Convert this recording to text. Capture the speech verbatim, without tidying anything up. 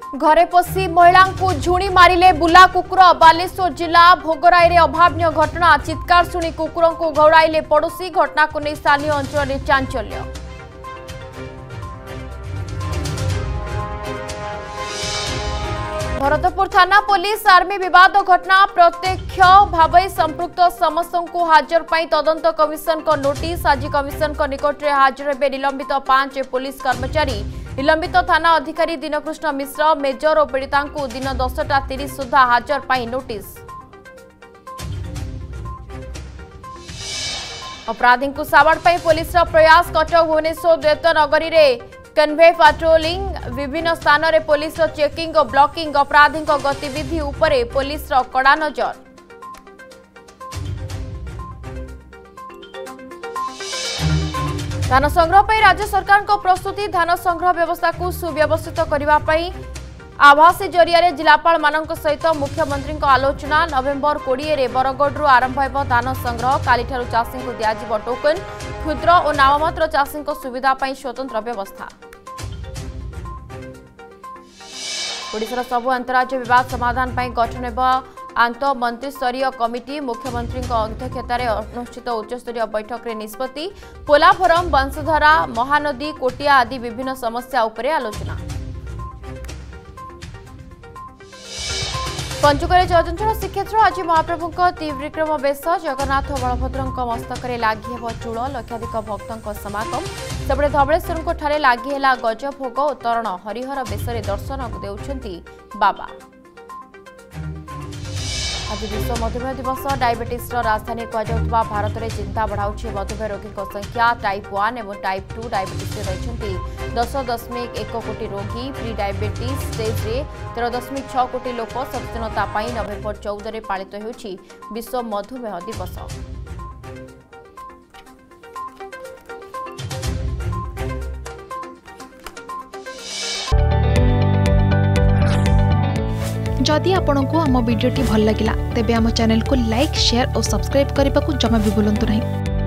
घरे पशि महिला को झुणी मारिले बुला कुकुर। बालेश्वर जिला भोगराई अभावनीय घटना। चित्कार शुणी कुकुर को घौड़ाइले पड़ोशी। घटना को नहीं स्थानीय अंचल में चांचल्य। भरतपुर थाना पुलिस आर्मी विवाद घटना। प्रत्यक्ष भाव संपृक्त समस्त को हाजर पाई तदंत कमिशन को नोटिस। आज कमिशन को निकट में हाजर हे निलंबित पांच पुलिस कर्मचारी। निलंबित थाना अधिकारी दीनकृष्ण मिश्र मेजर और पीड़िता को दिन दसटा तीस सुधा हाजर पाई नोटिस। अपराधी को साबाड़ पाई पुलिस प्रयास। कटक भुवनेश्वर द्वैत नगरी में कन्वे पाट्रोलिंग। विभिन्न स्थान में पुलिस चेकिंग और ब्लॉकिंग। अपराधी गतिविधि उपरे पुलिस कड़ा नजर। धान संग्रह पर राज्य सरकार को प्रस्तुति। धान संग्रह व्यवस्था को सुव्यवस्थित करने आभासी जरिया जिलापाल मानक सहित मुख्यमंत्री आलोचना। नवेम्बर कोड़े रे बरगढ़ आरंभ हो धान संग्रह। काली चाषी को दिज्व टोकन। क्षुद्र और नाममात्र चाषी सुविधा स्वतंत्र व्यवस्था। ओडिशार सबु अंतरराज्य विवाद समाधान पर गठन आंत मंत्रिस्तरीय कमिटी। मुख्यमंत्री अध्यक्षतार अनुष्ठित उच्चस्तरीय बैठक में निष्पत्ति। पोलाभरम वंशधारा महानदी कोटिया आदि विभिन्न समस्या उपरे आलोचना। पंचुकर जयचंचल श्रीक्षेत्र। आज महाप्रभु त्रिविक्रम बेश। जगन्नाथ बलभद्र मस्तक लगी चूल। लक्षाधिक भक्तों समागम। सेपटे धवलेश्वर ठारे लगी है गजभोग उत्तरण। हरिहर बेश दर्शन देउछंती बाबा। आज विश्व मधुमेह दिवस। डायबिटीज राजधानी कहुवा भारत में चिंता बढ़ाऊे मधुमेह रोगी संख्या। टाइप वन और टाइप टू डायबिटीज रही दस दशमिक एक कोटी रोगी। प्री डायबिटीज स्टेज तेरह दशमिक छह कोटी लोक सचेतनता नवेम्बर चौदह में पालित हो विश्व मधुमेह दिवस। जदि आपंक आम भिडी भल लगा तेब आम चैनल को लाइक शेयर और सब्सक्राइब करने को जमा भी भूलु नहीं।